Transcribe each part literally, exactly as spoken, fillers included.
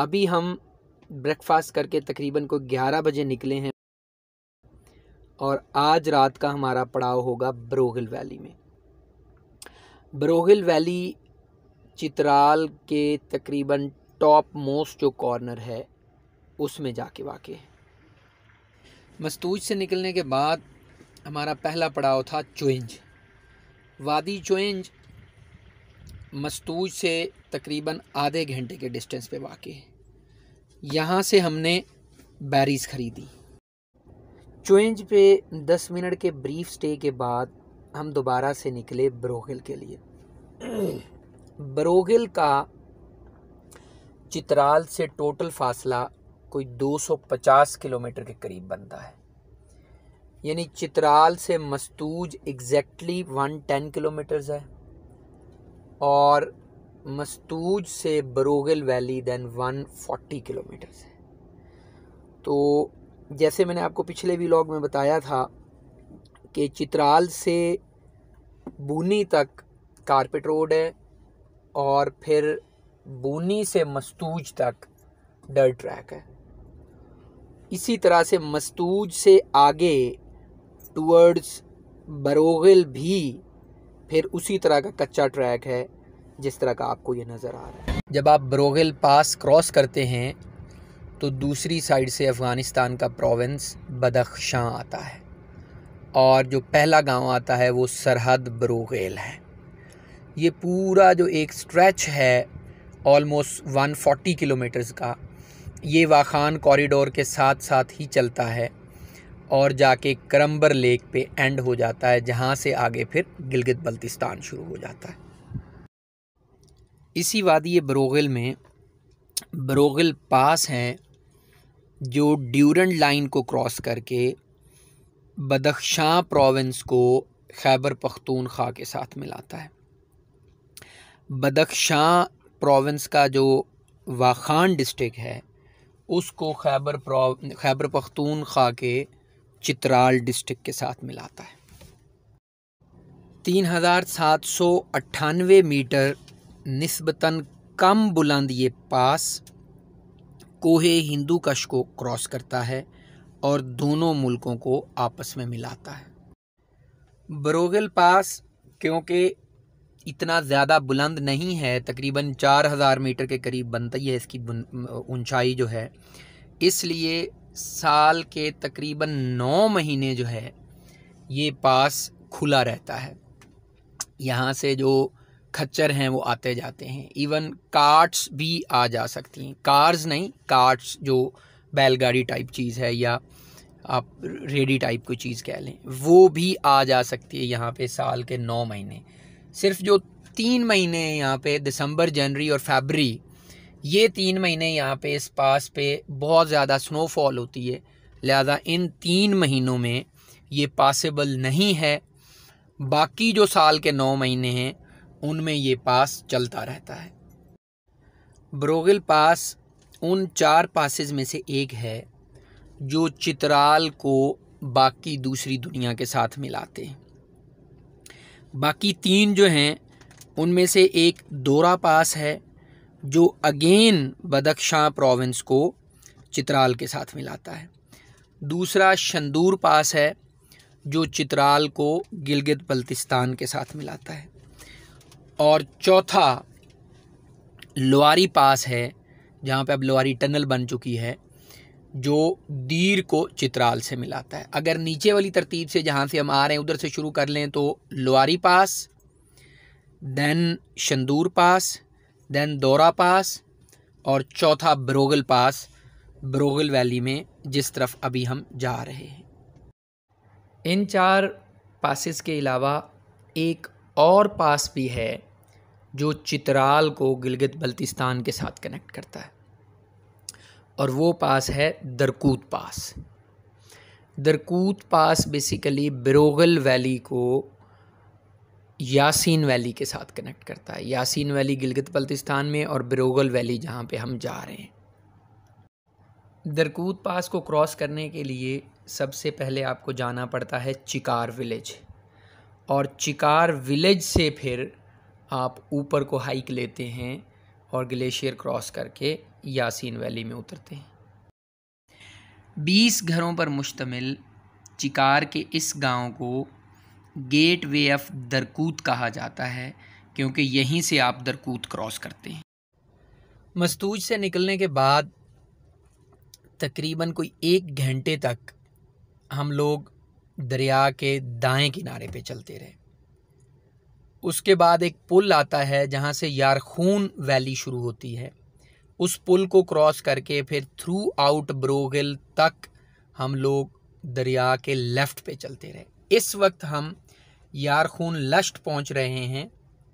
अभी हम ब्रेकफास्ट करके तकरीबन को ग्यारह बजे निकले हैं और आज रात का हमारा पड़ाव होगा बरोगिल वैली में। बरोगिल वैली चित्राल के तकरीबन टॉप मोस्ट जो कॉर्नर है उसमें जाके वाक़ है। मस्तूज से निकलने के बाद हमारा पहला पड़ाव था चुइंज। वादी चुइंज मस्तूज से तकरीबन आधे घंटे के डिस्टेंस पे वाक़ है। यहाँ से हमने बैरीज़ ख़रीदी। चुइंज पे दस मिनट के ब्रीफ स्टे के बाद हम दोबारा से निकले बरोगिल के लिए। बरोगिल का चित्राल से टोटल फासला कोई दो सौ पचास किलोमीटर के करीब बनता है, यानी चित्राल से मस्तूज एग्जैक्टली एक सौ दस किलोमीटर्स है और मस्तूज से बरोगिल वैली दैन एक सौ चालीस किलोमीटर्स है। तो जैसे मैंने आपको पिछले व्लॉग में बताया था कि चित्राल से बूनी तक कारपेट रोड है और फिर बूनी से मस्तूज तक डर्ट ट्रैक है। इसी तरह से मस्तूज से आगे टूवर्ड्स बरोगिल भी फिर उसी तरह का कच्चा ट्रैक है जिस तरह का आपको ये नज़र आ रहा है। जब आप बरोगिल पास क्रॉस करते हैं तो दूसरी साइड से अफ़गानिस्तान का प्रोविंस बदख्शां आता है और जो पहला गांव आता है वो सरहद बरोगिल है। ये पूरा जो एक स्ट्रेच है ऑलमोस्ट एक सौ चालीस किलोमीटर्स का, ये वाखान कॉरिडोर के साथ साथ ही चलता है और जाके करम्बर लेक पे एंड हो जाता है, जहाँ से आगे फिर गिलगित बल्तिस्तान शुरू हो जाता है। इसी वादी बरोगिल में बरोगिल पास हैं जो ड्यूरेंट लाइन को क्रॉस करके बदख्शां प्रोविंस को खैबर पख्तूनख्वा के साथ मिलाता है। बदख्शां प्रोविंस का जो वाखान डिस्ट्रिक्ट है उसको खैबर खैबर पख्तूनख्वा के चित्राल डिस्ट्रिक्ट के साथ मिलाता है। तीन हज़ार सात सौ अट्ठानवे मीटर निस्बतन कम बुलंद ये पास कोहे हिंदू कश को क्रॉस करता है और दोनों मुल्कों को आपस में मिलाता है। बरोगिल पास क्योंकि इतना ज़्यादा बुलंद नहीं है, तकरीबन चार हज़ार मीटर के करीब बनती है इसकी ऊंचाई जो है, इसलिए साल के तकरीबन नौ महीने जो है ये पास खुला रहता है। यहाँ से जो खच्चर हैं वो आते जाते हैं, इवन कार्ट्स भी आ जा सकती हैं। कार्स नहीं, कार्ट्स जो बैलगाड़ी टाइप चीज़ है या आप रेडी टाइप कोई चीज़ कह लें, वो भी आ जा सकती है यहाँ पे साल के नौ महीने। सिर्फ जो तीन महीने हैं यहाँ पे, दिसंबर, जनवरी और फरवरी, ये तीन महीने यहाँ पे इस पास पे बहुत ज़्यादा स्नोफॉल होती है, लिहाजा इन तीन महीनों में ये पॉसिबल नहीं है। बाकी जो साल के नौ महीने हैं उनमें ये पास चलता रहता है। बरोगिल पास उन चार पासेस में से एक है जो चित्राल को बाकी दूसरी दुनिया के साथ मिलाते हैं। बाकी तीन जो हैं उनमें से एक दोरा पास है जो अगेन बदख्शां प्रोविंस को चित्राल के साथ मिलाता है। दूसरा शंदूर पास है जो चित्राल को गिलगित बल्तिस्तान के साथ मिलाता है और चौथा लोआरी पास है जहाँ पे अब लोआरी टनल बन चुकी है जो दीर को चित्राल से मिलाता है। अगर नीचे वाली तरतीब से जहाँ से हम आ रहे हैं उधर से शुरू कर लें तो Lowari pass, then Shandur pass, then Dorah pass और चौथा बरोगिल पास, बरोगिल वैली में जिस तरफ अभी हम जा रहे हैं। इन चार पासेस के अलावा एक और पास भी है जो चित्राल को गिलगित बल्तिस्तान के साथ कनेक्ट करता है और वो पास है दरकूत पास। दरकूत पास बेसिकली बरोगिल वैली को यासीन वैली के साथ कनेक्ट करता है। यासीन वैली गिलगित बल्तिस्तान में और बरोगिल वैली जहाँ पे हम जा रहे हैं। दरकूत पास को क्रॉस करने के लिए सबसे पहले आपको जाना पड़ता है चिकार विलेज और चिकार विलेज से फिर आप ऊपर को हाइक लेते हैं और ग्लेशियर क्रॉस करके यासीन वैली में उतरते हैं। बीस घरों पर मुश्तमिल चिकार के इस गांव को गेट वे ऑफ दरकूत कहा जाता है, क्योंकि यहीं से आप दरकूत क्रॉस करते हैं। मस्तूज से निकलने के बाद तकरीबन कोई एक घंटे तक हम लोग दरिया के दाएं किनारे पे चलते रहे। उसके बाद एक पुल आता है जहाँ से यारखून वैली शुरू होती है। उस पुल को क्रॉस करके फिर थ्रू आउट ब्रोगिल तक हम लोग दरिया के लेफ़्ट पे चलते रहे। इस वक्त हम यारखून लश्ट पहुँच रहे हैं,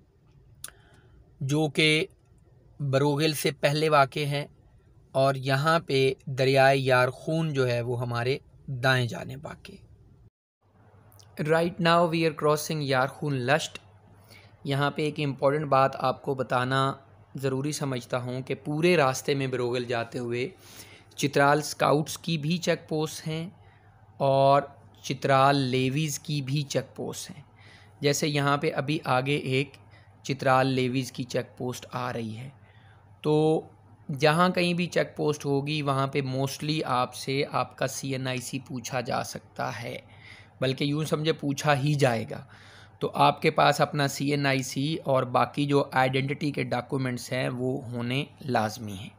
जो कि बरोगिल से पहले वाक़े है, और यहाँ पे दरियाए यारखून जो है वो हमारे दाएं जाने वाक़े। Right now we are crossing Yarkhun Lasht. यहाँ पे एक इम्पॉर्टेंट बात आपको बताना ज़रूरी समझता हूँ कि पूरे रास्ते में बरोगिल जाते हुए चित्राल स्काउट्स की भी चेक पोस्ट हैं और चित्राल लेवीज़ की भी चेक पोस्ट हैं। जैसे यहाँ पे अभी आगे एक चित्राल लेवीज़ की चेक पोस्ट आ रही है, तो जहाँ कहीं भी चेक पोस्ट होगी वहाँ पे मोस्टली आपसे आपका सी एन आई सी पूछा जा सकता है, बल्कि यूँ समझे पूछा ही जाएगा। तो आपके पास अपना सी एन आई सी और बाकी जो आइडेंटिटी के डॉक्यूमेंट्स हैं वो होने लाजमी हैं।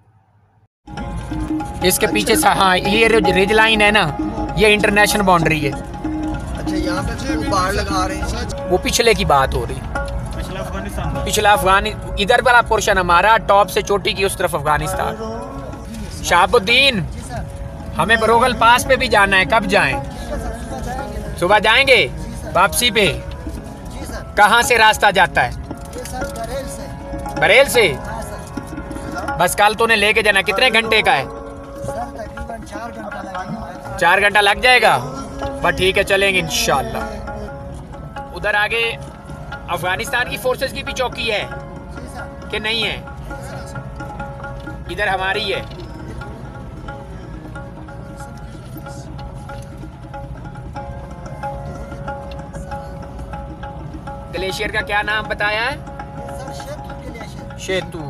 इसके पीछे हाँ ये रेड लाइन है ना, ये इंटरनेशनल बाउंड्री है। अच्छा, यहाँ पे वो बाहर लगा रहे हैं, वो पिछले की बात हो रही है, पिछला अफगानिस्तान, पिछला अफगानिस्तान। इधर वाला पोर्शन हमारा टॉप से चोटी की उस तरफ अफगानिस्तान। शाहबुद्दीन, हमें बरोगल पास पे भी जाना है, कब जाएं? सुबह जाएंगे वापसी पे। कहाँ से रास्ता जाता है? बरेल से। बरेल से? बस कल तो ने लेके जाना। कितने घंटे का है? तकरीबन चार घंटा लगेगा। चार घंटा लग जाएगा, बस ठीक है, चलेंगे इंशाल्लाह। उधर आगे अफगानिस्तान की फोर्सेस की भी चौकी है कि नहीं है? इधर हमारी है। ग्लेशियर का क्या नाम बताया है? शेतू।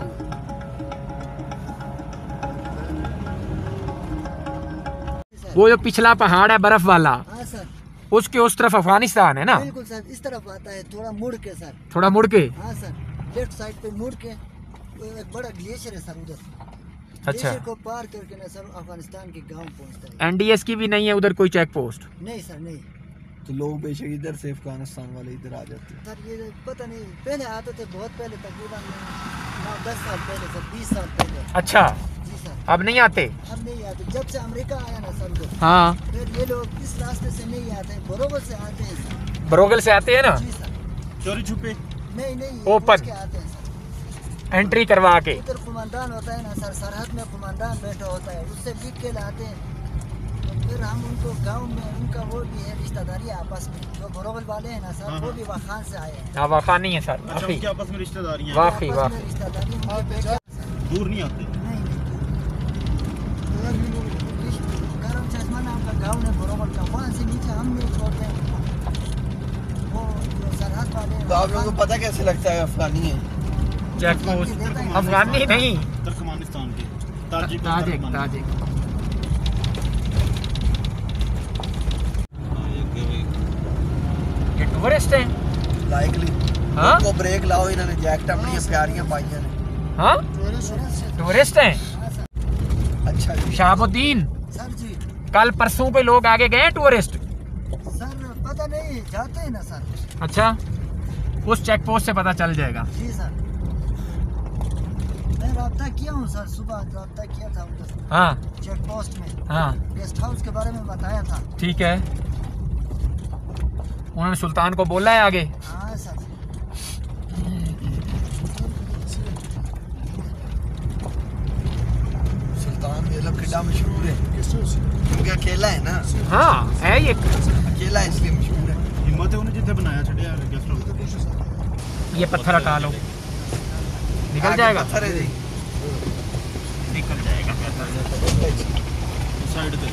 वो जो पिछला पहाड़ है बर्फ वाला, हाँ सर, उसके उस तरफ अफगानिस्तान है ना? बिल्कुल सर, इस तरफ आता है, थोड़ा मुड़ के सर। थोड़ा मुड़ के? हाँ सर, लेफ्ट साइड पे मुड़ के एक बड़ा ग्लेशियर है सर उधर। अच्छा, ग्लेशियर को पार करके ना सर अफगानिस्तान के गांव पहुंचता है। एन डी एस की भी नहीं है उधर कोई चेक पोस्ट? नहीं सर, नहीं। तो लोग बेशक इधर से अफगानिस्तान वाले इधर आ जाते हैं। सर ये पता नहीं, पहले आते थे बहुत पहले, तकरीबन नौ दस साल पहले सर, बीस साल पहले। अच्छा, जी सर। अब नहीं आते? अब नहीं आते, जब से अमेरिका आया ना सर उधर, हाँ, फिर ये लोग इस रास्ते से नहीं आते, बरोबर से आते हैं सर। बरोगल से आते हैं ना? जी सर। चोरी छुपे? नहीं नहीं, ओपन पूछ के आते हैं सर। एंट्री करवा के। उधर कुमांडान होता है ना सर, सरहद में कुमांडान बैठा होता है, उससे लिख के लाते हैं। तो फिर हम उनको गांव में, उनका वो भी है रिश्तेदारी आपस में, जो बरोगल वाले हैं ना सर, हाँ, वो भी वाखान से आए हैं। हाँ, वाखान नहीं है सर, अच्छा, वाकई उनके आपस में रिश्तेदारी हैं? वाकई आपस वाकई। में रिश्तेदारी, उनके बेटे सर। दूर नहीं आते? नहीं नहीं, गरम चश्मा नाम का गाँव है बरोगल का, वहाँ से नीचे हम नहीं छोड़ते हैं। वो जो सरहद वाले हैं, तो आप लोगों को पता कैसे लगता है अफगानी है? चेक पोस्ट अफगानी नहीं, तुर्कमेनिस्तान के ताजिक ताजिक ताजिक। ये टूरिस्ट हैं? लाइकली। हाँ, को ब्रेक लाओ, इन्होंने जैकेट अपनी प्यारियां पाइयां ने। हाँ, टूरिस्ट हैं। हाँ सर। अच्छा जी। शाहबुद्दीन, सर जी, कल परसों पे लोग आगे गए टूरिस्ट? सर पता नहीं, जाते हैं ना सर। अच्छा, उस चेक पोस्ट से पता चल जाएगा। जी सर, मैं रब्ता किया हूँ सर, सुबह रब्ता किया था उधर हाँ चेक पोस्ट में, हाँ, गेस्ट हाउस के बारे में बताया था। ठीक है। उन्होंने सुल्तान को बोला है आगे? हाँ सर। सुल्तान ये लोग कितना मशहूर है क्योंकि अकेला है ना। हाँ है, ये अकेला है इसलिए मशहूर है। हिम्मत है उन्हें जितने बनाया छड़े यार गेस्ट हाउस। ये पत्थर हटा लो, निकल जाएगा। पत्थर है जी, निकल जाएगा। साइड पे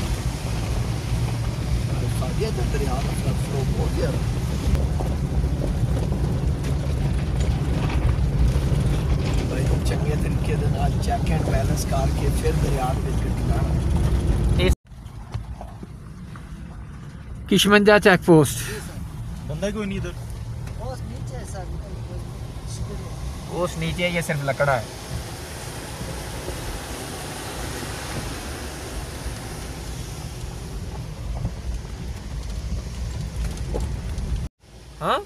ये तो दरिया का फ्लो बहुत ज्यादा। भाई चंगे तरीके ਦੇ ਨਾਲ ਚੈੱਕ ਐਂਡ ਬੈਲੈਂਸ ਕਰਕੇ ਫਿਰ ਦਰਿਆ ਦੇ ਵਿੱਚ ਗੱਡੀ ਲਾਣਾ। किशमंजा चेक पोस्ट बंदा कोई नहीं इधर। बॉस नीचे है सर, उस नीचे ये सिर्फ लकड़ा है। हाँ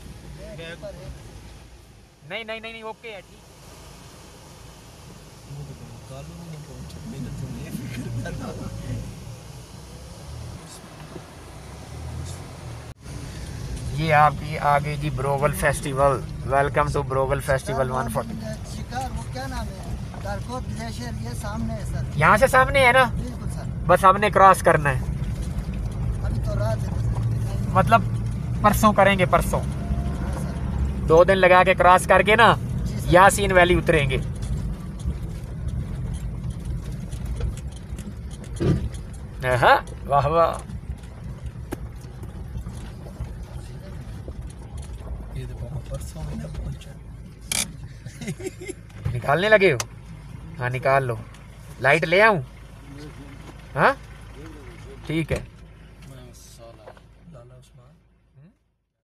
नहीं नहीं नहीं नहीं ओके है ठीक। ये आपकी आगे जी Broghil festival. Welcome to Broghil festival one forty. शिकार वो क्या नाम है, दारकोट ग्लेशियर, ये सामने है सर। यहाँ से सामने है ना, बिल्कुल सर। बस हमने क्रॉस करना है। अभी तो रात है, मतलब परसों करेंगे, परसों हाँ सर। दो दिन लगा के क्रॉस करके ना यासीन वैली उतरेंगे। हाँ वाह वाह। निकालने लगे हो? हाँ निकाल लो। लाइट ले आऊं? हाँ ठीक है।